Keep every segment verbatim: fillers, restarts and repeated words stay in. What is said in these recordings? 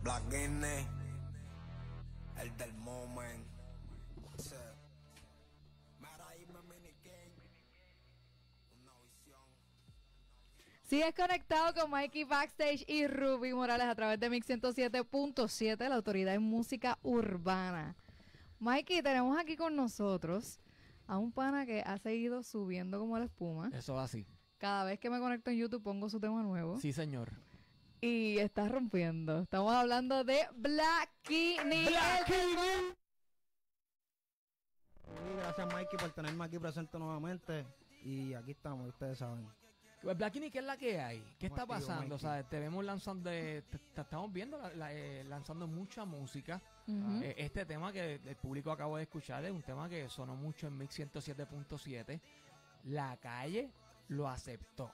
Black Guinea, el del moment. Sí. Sigues conectado con Mikey Backstage y Ruby Morales a través de Mix ciento siete punto siete, la autoridad en música urbana. Mikey, tenemos aquí con nosotros a un pana que ha seguido subiendo como la espuma. Eso va así. Cada vez que me conecto en YouTube pongo su tema nuevo. Sí, señor. Y está rompiendo. Estamos hablando de Blackini. Blackini. Gracias, Mikey, por tenerme aquí presente nuevamente. Y aquí estamos, ustedes saben. Blackini, ¿qué es la que hay? ¿Qué está Activo, pasando? O Mikey. sea, te vemos lanzando, eh, te, te estamos viendo la- la, eh, lanzando mucha música. Ujú. Eh, este tema que el público acabo de escuchar es un tema que sonó mucho en Mix ciento siete punto siete. La calle lo aceptó,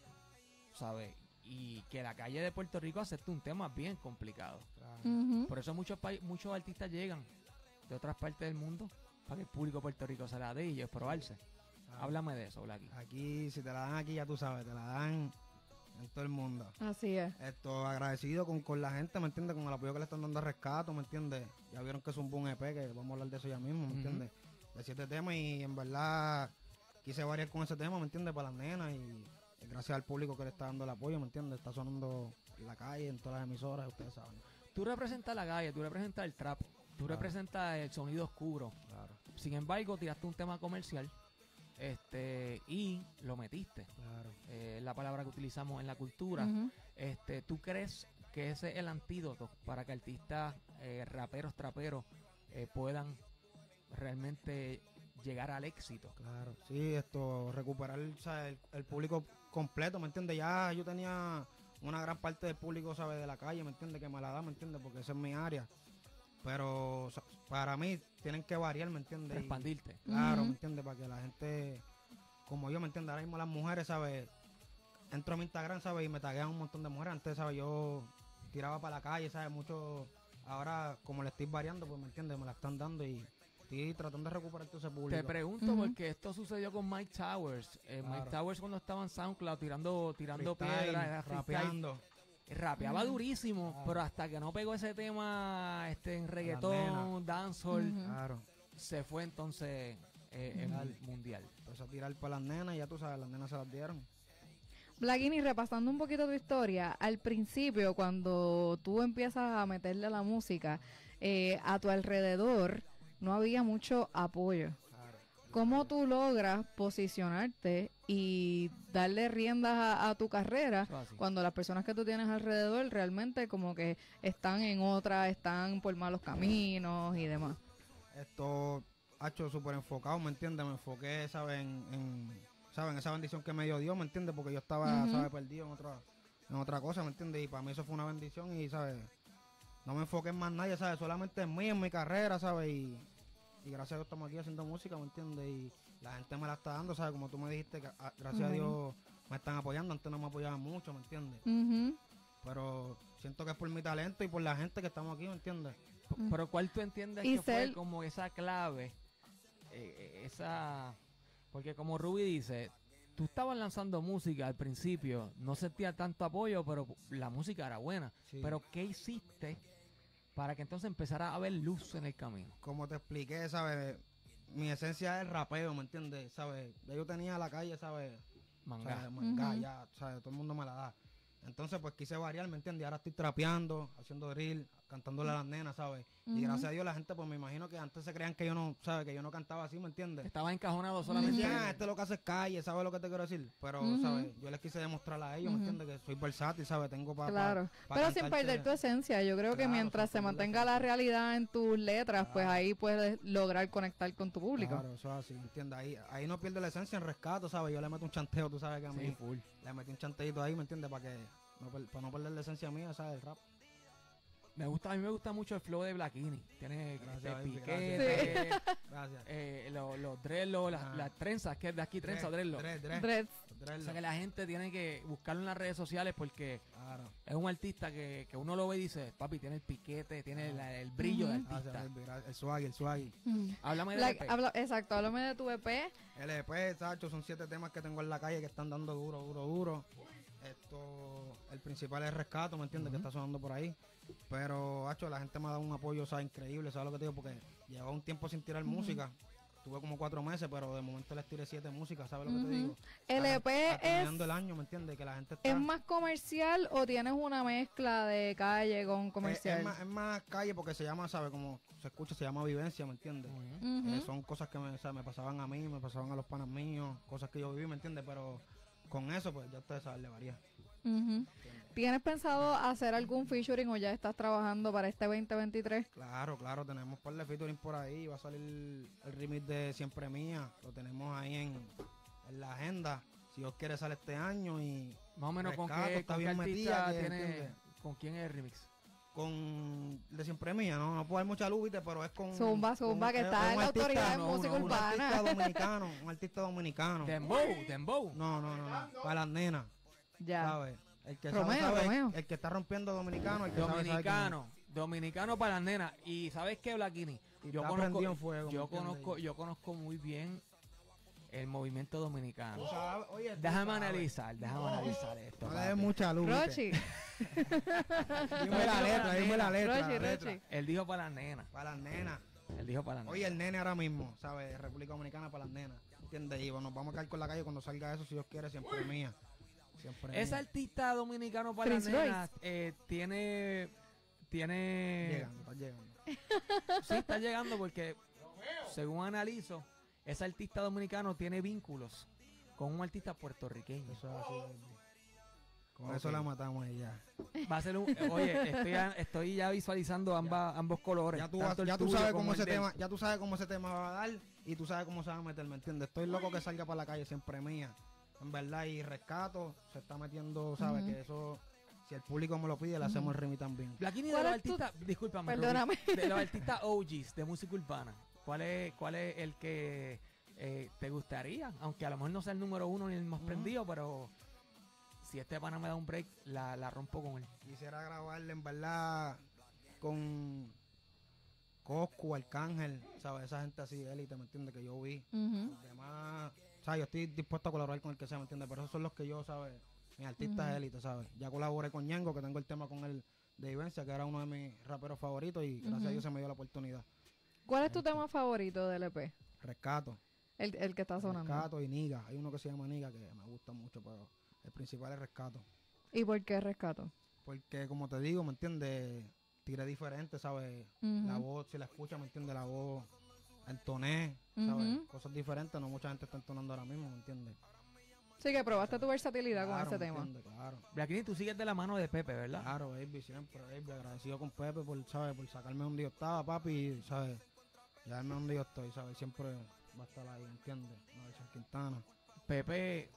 ¿sabes? Y que la calle de Puerto Rico acepte un tema bien complicado. Claro. Ujú. Por eso muchos pa- muchos artistas llegan de otras partes del mundo para que el público de Puerto Rico se la dé y ellos probarse. Claro. Háblame de eso, Blacky. Aquí, si te la dan aquí, ya tú sabes, te la dan en todo el mundo. Así es. Esto, agradecido con, con la gente, ¿me entiendes? Con el apoyo que le están dando a Rescato, ¿me entiendes? Ya vieron que es un boom E P, que vamos a hablar de eso ya mismo, ¿me Ujú. entiendes? De siete temas y en verdad quise variar con ese tema, ¿me entiendes? Para las nenas y gracias al público que le está dando el apoyo, ¿me entiendes? Está sonando en la calle, en todas las emisoras, ustedes saben. Tú representas la calle, tú representas el trap, tú Claro. representas el sonido oscuro. Claro, Sin embargo, tiraste un tema comercial este y lo metiste. claro. Eh, es la palabra que utilizamos en la cultura. Ujú. Este, ¿tú crees que ese es el antídoto para que artistas, eh, raperos, traperos eh, puedan realmente llegar al éxito? Claro, sí, esto, recuperar, o sea, el, el público completo, ¿me entiendes? Ya yo tenía una gran parte del público, ¿sabes? De la calle, ¿me entiendes? Que me la da, ¿me entiendes? Porque esa es mi área. Pero o sea, para mí tienen que variar, ¿me entiendes? Y- Expandirte. Claro, Ujú. ¿me entiendes? Para que la gente, como yo, ¿me entiendes? Ahora mismo las mujeres, ¿sabes? Entro a mi Instagram, ¿sabes? Y me taguean un montón de mujeres. Antes, ¿sabes? Yo tiraba para la calle, ¿sabes? Mucho. Ahora, como le estoy variando, pues, ¿me entiendes? Me la están dando y estoy tratando de recuperar todo ese público. Te pregunto Ujú. porque esto sucedió con Mike Towers. Eh, Claro. Mike Towers cuando estaba en SoundCloud tirando, tirando Freestyle, piedras, era freestyle. rapeando. Rapeaba Ujú. durísimo, Claro. pero hasta que no pegó ese tema este en nena. reggaetón, dancehall, Ujú. Claro. se fue entonces eh, en Mundial. mundial. Empezó a tirar para las nenas y ya tú sabes, las nenas se las dieron. Blackini, repasando un poquito tu historia, al principio cuando tú empiezas a meterle a la música, eh, a tu alrededor no había mucho apoyo. Claro. ¿Cómo tú logras posicionarte y darle riendas a, a tu carrera Eso así. cuando las personas que tú tienes alrededor realmente como que están en otra, están por malos caminos y demás? Esto ha hecho súper enfocado, ¿me entiendes? Me enfoqué, ¿sabes? En, en, ¿sabes? En esa bendición que me dio Dios, ¿me entiendes? Porque yo estaba, Ujú. ¿sabes? Perdido en otra, en otra cosa, ¿me entiendes? Y para mí eso fue una bendición y, ¿sabes? No me enfoqué en más nadie, ¿sabes? Solamente en mí, en mi carrera, ¿sabes? Y, y gracias a Dios estamos aquí haciendo música, ¿me entiendes? Y la gente me la está dando, ¿sabes? Como tú me dijiste, que, a- gracias a Ujú. Dios me están apoyando. Antes no me apoyaban mucho, ¿me entiendes? Ujú. Pero siento que es por mi talento y por la gente que estamos aquí, ¿me entiendes? P- Mm. Pero ¿cuál tú entiendes Y que fue ser- como esa clave? eh, eh, esa Porque como Ruby dice, tú estabas lanzando música al principio, no sentías tanto apoyo, pero la música era buena. Sí. Pero ¿qué hiciste para que entonces empezara a haber luz en el camino? Como te expliqué, ¿sabes? Mi esencia es el rapeo, ¿me entiendes? ¿Sabes? Ya yo tenía la calle, ¿sabes? Manga. ¿Sabes? Mangá, Ujú. ya, ¿sabes? Todo el mundo me la da. Entonces, pues quise variar, ¿me entiendes? Ahora estoy trapeando, haciendo drill, cantándole a las nenas, ¿sabes? Ujú. Y gracias a Dios la gente, pues me imagino que antes se creían que yo no, ¿sabes? Que yo no cantaba así, ¿me entiendes? Estaba encajonado Me solamente. decían, ah, este lo que hace es calle, ¿sabes lo que te quiero decir? Pero, Ujú. ¿sabes? Yo les quise demostrar a ellos, ¿me Ujú. entiendes? Que soy versátil, ¿sabes? Tengo para Claro, pero sin perder tu esencia. Yo creo que Claro, mientras sin se perder la mantenga la esencia. realidad en tus letras, pues Claro. ahí puedes lograr conectar con tu público. Claro, eso es así, ¿entiendes? Ahí, ahí no pierde la esencia en rescato, ¿sabes? Yo le meto un chanteo, tú sabes que a mí Sí, full. le metí un chanteito ahí, ¿me entiendes? Para que no, per- para no perder la esencia mía, ¿sabes? El rap. Me gusta, a mí me gusta mucho el flow de Blackini. Tiene Gracias, este baby, piquete, Gracias. eh, los, los dreadlocks, las, Ah. las trenzas, que es de aquí trenza o dreadlock. Dread, dread, Dreads. dread, O sea que la gente tiene que buscarlo en las redes sociales porque Claro. es un artista que, que uno lo ve y dice, papi, tiene el piquete, tiene la- el brillo de Ujú. Gracias, artista. baby, gracias. El swag, el swag. Mm. Háblame de Like, E P. habla- exacto, háblame de tu E P. El E P, Sacho, son siete temas que tengo en la calle que están dando duro, duro, duro. Esto, el principal es Rescato, ¿me entiendes? Que está sonando por ahí. Pero, hacho, la gente me ha dado un apoyo, o sea, increíble, ¿sabes lo que te digo? Porque llevaba un tiempo sin tirar Ujú. música. Tuve como cuatro meses, pero de momento les tiré siete músicas, ¿sabes lo que te Ujú. digo? ¿El Está- E P está es, terminando el año, ¿me entiendes? Que la gente está... es más comercial o tienes una mezcla de calle con es, comercial? es más, es más calle porque se llama, ¿sabes? Como se escucha, se llama vivencia, ¿me entiendes? Ujú. Ujú. Eh, son cosas que me, o sea, me pasaban a mí, me pasaban a los panas míos, cosas que yo viví, ¿me entiendes? Pero con eso, pues ya ustedes saben, le varía. Ujú. ¿Tienes pensado hacer algún featuring o ya estás trabajando para este veinte veintitrés? Claro, claro, tenemos un par de featuring por ahí, va a salir el remix de Siempre Mía, lo tenemos ahí en, en la agenda, si Dios quiere sale este año y Más o menos con Rescato, qué, está con qué bien artista metida, que tiene, entiende. con quién es el remix. con el de Siempre Mía, no, no puedo dar mucha luz, ¿viste? Pero es con... Zumba, zumba, con- que es- está es en un la artista- autoridad de no, música no, un Un artista urbana. dominicano, un artista dominicano. Dembow, Dembow. No, no, no, no, para las nenas, Ya. ¿sabes? El que Romeo, sabe, sabe, Romeo. el que está rompiendo dominicano, el que sabe, sabe quién es. Dominicano, dominicano para las nenas. Y ¿sabes qué, Blackini? Y Yo está conozco, prendido en fuego, yo ¿me entiendes? conozco, yo conozco muy bien el movimiento dominicano. Tú sabes, oye, tú Déjame sabes. analizar, déjame analizar esto. No le papi. des mucha luz. Rochi, ¿viste? Dime la letra, dime la letra. Rochi, la letra. Rochi. Él dijo para las nenas. Para las nenas. Él dijo para las nenas. Oye, el nene ahora mismo, ¿sabes? República Dominicana para las nenas. ¿Entiendes? Y bueno, nos vamos a caer con la calle cuando salga eso, si Dios quiere, siempre mía. Siempre Ese mía. artista dominicano para Prince las nenas eh, tiene. Tiene. Llegando, está llegando. Sí, está llegando porque, según analizo, ese artista dominicano tiene vínculos con un artista puertorriqueño. Eso es así, baby. Con Ok. eso la matamos y ya. Va a ser un. Oye, estoy, a- estoy ya visualizando ambas, ambos colores. Ya tú, tanto vas- el ya tú tuyo sabes como cómo el ese de él. tema, ya tú sabes cómo ese tema va a dar y tú sabes cómo se va a meter, ¿me entiendes? Estoy loco que salga para la calle, siempre mía. En verdad, y rescato, se está metiendo, ¿sabes? Ujú. Que eso, si el público me lo pide, le hacemos el remix también. Blackini, de ¿Cuál los es tu- artistas, discúlpame, Perdóname. Ruby, de los artistas O Gs de música urbana, ¿cuál es, cuál es el que eh, te gustaría? Aunque a lo mejor no sea el número uno ni el más Ujú. prendido, pero si este pana me da un break, la, la rompo con él. Quisiera grabarle, en verdad, con Coscu, Arcángel, ¿sabes? Esa gente así, élite, ¿me entiendes? Que yo vi. Ujú. Los demás, o sea, yo estoy dispuesto a colaborar con el que sea, ¿me entiendes? Pero esos son los que yo, ¿sabes? Mis artistas Ujú. élite, ¿sabes? Ya colaboré con Ñengo, que tengo el tema con él de Vivencia, que era uno de mis raperos favoritos y gracias Ujú. a Dios se me dio la oportunidad. ¿Cuál es tu tema favorito del E P? Rescato, El, el que está sonando. Rescato y Niga. Hay uno que se llama Niga que me gusta mucho, pero el principal es Rescato. ¿Y por qué rescato? Porque, como te digo, ¿me entiendes? Tiré diferente, ¿sabes? Ujú. La voz, si la escucha, ¿me entiendes? La voz, entoné, ¿sabes? Ujú. Cosas diferentes, no mucha gente está entonando ahora mismo, ¿me entiendes? Sí, que probaste tu versatilidad con Claro, ese ¿me tema. entiendes? Claro. Blackini, tú sigues de la mano de Pepe, ¿verdad? Claro, baby, siempre, baby, agradecido con Pepe por, ¿sabes? Por sacarme donde yo estaba, papi, y, ¿sabes? Llevarme donde yo estoy, ¿sabes? Siempre va a estar ahí, ¿entiendes? Nelson Quintana. Pepe,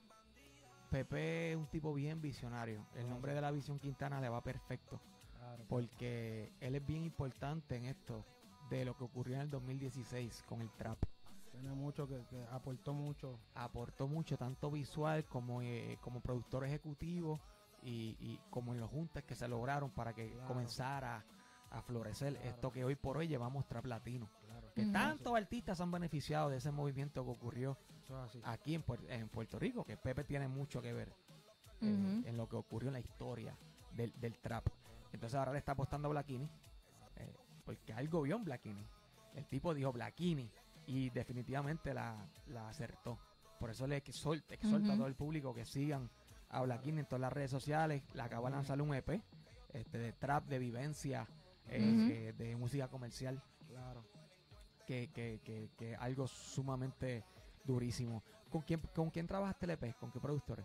Pepe es un tipo bien visionario. El nombre de la visión Quintana le va perfecto. Claro. Porque él es bien importante en esto de lo que ocurrió en el dos mil dieciséis con el trap. Tiene mucho que, que aportó mucho. Aportó mucho, tanto visual como, eh, como productor ejecutivo y, y como en los juntas que se lograron para que Claro. comenzara a florecer Claro. esto que hoy por hoy llevamos trap latino. Claro. Que Ujú. tantos artistas se han beneficiado de ese movimiento que ocurrió Eso es así. aquí en, Puer- en Puerto Rico, que Pepe tiene mucho que ver eh, Ujú. en lo que ocurrió en la historia del, del trap. Entonces ahora le está apostando a Blackini, eh, porque algo vio en Blackini. El tipo dijo Blackini y definitivamente la, la acertó. Por eso le exhorta, exhorta a Ujú. todo el público que sigan a Blackini en todas las redes sociales. Le acaba de lanzar un E P este, de trap, de vivencia, eh, Ujú. eh, de música comercial, Claro. que, que, que, que algo sumamente durísimo. ¿Con quién, ¿Con quién trabajaste el E P? ¿Con qué productores?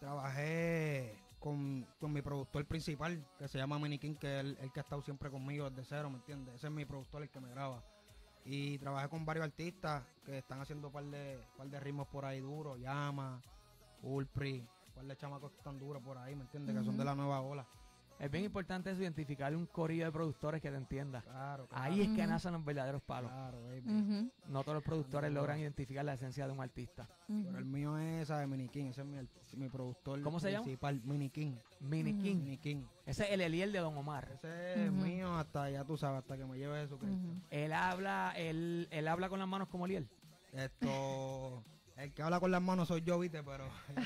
Trabajé con, con mi productor principal, que se llama Minikin, que es el, el que ha estado siempre conmigo desde cero, ¿me entiendes? Ese es mi productor, el que me graba. Y trabajé con varios artistas que están haciendo un par de, par de ritmos por ahí duros, Llama, Ulpri, un par de chamacos que están duros por ahí, ¿me entiendes? Que son de la nueva ola. Es bien importante eso, identificar un corillo de productores que te entienda. Claro, claro. Ahí es que Ujú. nacen los verdaderos palos. Claro, baby. Ujú. No todos los productores logran identificar la esencia de un artista. Pero el mío es, ¿sabes? Minikin, ese es mi, art- mi productor ¿Cómo se llama? principal, Minikin. Mini Ujú. King. Minikin. Ese es el Eliel de Don Omar. Ese es Ujú. mío hasta, ya tú sabes, hasta que me lleve Jesucristo. Ujú. Él habla, él, él habla con las manos como Eliel. Esto, El que habla con las manos soy yo, viste, pero...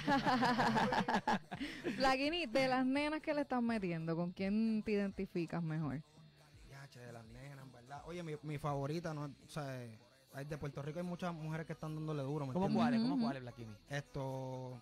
Blackini, de las nenas que le estás metiendo, ¿con quién te identificas mejor? Ya, che, de las nenas, en verdad. Oye, mi, mi favorita, ¿no? O sea, eh, hay- de Puerto Rico hay muchas mujeres que están dándole duro, ¿me ¿Cómo entiendes? cuáles? ¿Cómo Ujú. cuáles, Blackini? Esto...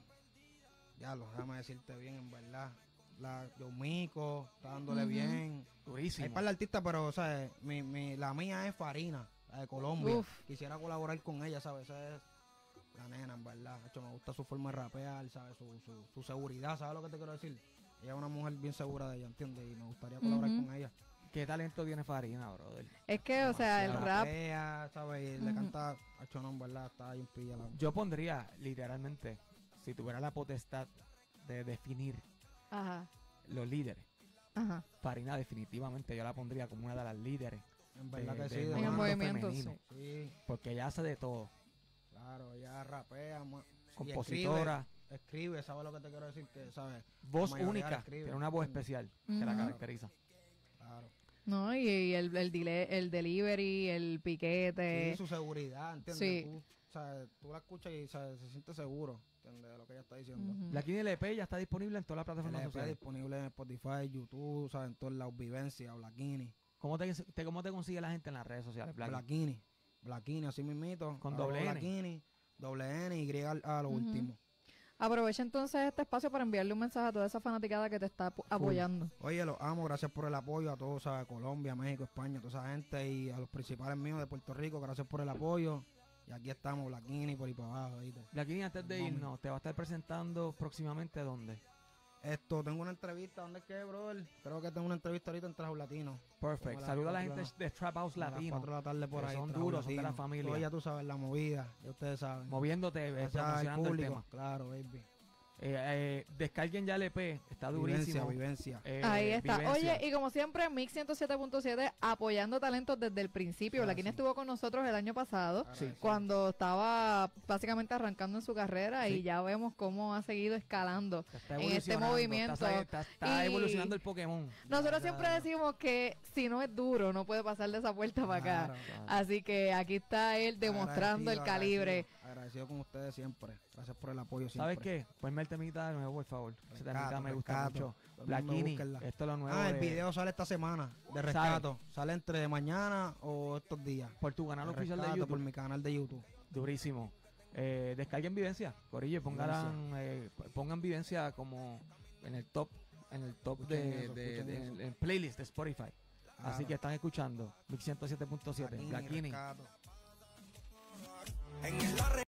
Ya lo, déjame decirte bien, en verdad. La Yomico está dándole Ujú. bien. Durísimo. Hay par de artistas, pero, o sea, mi, mi, la mía es Farina, la de Colombia. Uf. Quisiera colaborar con ella, ¿sabes? Esa es la nena, en verdad. De hecho, me gusta su forma de rapear, ¿sabes? Su, su, su seguridad, ¿sabes lo que te quiero decir? Ella es una mujer bien segura de ella, ¿entiendes? Y me gustaría colaborar Ujú. con ella. ¿Qué talento tiene Farina, brother? Es que, o sea, el Demasiado. rap... Rapea, ¿sabes? Y le Ujú. canta a Chono, en verdad, está ahí un pilla. La... Yo pondría, literalmente, si tuviera la potestad de definir Ajá, los líderes, ajá. Farina definitivamente yo la pondría como una de las líderes, En verdad de- que de sí. de En el movimiento verdad. movimiento, femenino. sí. Sí, porque ella hace de todo. claro, ella rapea, mu- y Compositora, Escribe, escribe, ¿sabes lo que te quiero decir? Que, ¿sabes? voz mayoría única, la escribe, tiene una voz ¿entiendes? especial que la Ujú. caracteriza. Claro. No, y, y el, el, dile- el delivery, el piquete. Sí, su seguridad, ¿entiendes? sí. Tú, o sea, tú la escuchas y ¿sabes? Se siente seguro, ¿entiendes? De lo que ella está diciendo. Ujú. Blackini L P ya está disponible en todas las El plataformas E P sociales. disponible en Spotify, YouTube, ¿sabes? En todos lados, Vivencia, Blackini. ¿Cómo te, te- ¿Cómo te consigue la gente en las redes sociales, Blackini? Blackini. Blackini, así mismito. Con arroba doble N. Blackini, doble N, Y al- a lo Ujú. último. Aprovecha entonces este espacio para enviarle un mensaje a toda esa fanaticada que te está apo- apoyando. Oye, los amo, gracias por el apoyo a todos, ¿sabes? Colombia, México, España, toda esa gente y a los principales míos de Puerto Rico, gracias por el apoyo. Y aquí estamos, Blackini, por ahí para abajo, ¿viste? Blackini, antes de Mami. irnos, te va a estar presentando próximamente ¿dónde? Esto, tengo una entrevista, ¿dónde es que, brother? Creo que tengo una entrevista ahorita en Trabajo Latino. Perfect. Como a las Saluda a la cuatro gente de Trap House A las Latino, cuatro de la tarde por que ahí. son Trabajo duros, son de la Latino. familia. Todo ya tú sabes, la movida, ya ustedes saben. moviéndote, eh, Gracias al promocionando el público, tema. claro, baby. Eh, eh, descarguen ya el E P, está Vivencia, durísimo. vivencia. Eh, Ahí está. Vivencia. Oye, y como siempre, Mix ciento siete punto siete apoyando talentos desde el principio. Ah, Blackini sí. estuvo con nosotros el año pasado, Agradecido. cuando estaba básicamente arrancando en su carrera, Sí. y ya vemos cómo ha seguido escalando. Está en este evolucionando, movimiento. Está, está- está Y- evolucionando el Pokémon. Nosotros Ya, siempre ya. decimos que si no es duro, no puede pasar de esa puerta para acá. Claro. Así que aquí está él demostrando el Agradecido, calibre. Agradecido, agradecido con ustedes siempre. Gracias por el apoyo siempre. ¿Sabes qué? Ponme el temita de nuevo, por favor. Ese Rescato, temita me gusta rescato. mucho. Todo el mundo Blackini, búsquenla. esto es lo nuevo Ah, el de- video sale esta semana de rescato. Sale entre mañana o estos días. por tu canal El oficial de rescato YouTube. por mi canal de YouTube. Durísimo. Eh, descarguen Vivencia, Corillo, y pongan, eh, p- pongan Vivencia como en el top, en el top Escuchen de, eso, de- escuchen de- eso. en playlist de Spotify. Así Claro. que están escuchando Mix ciento siete punto siete. Blackini, Blackini. rescato. En el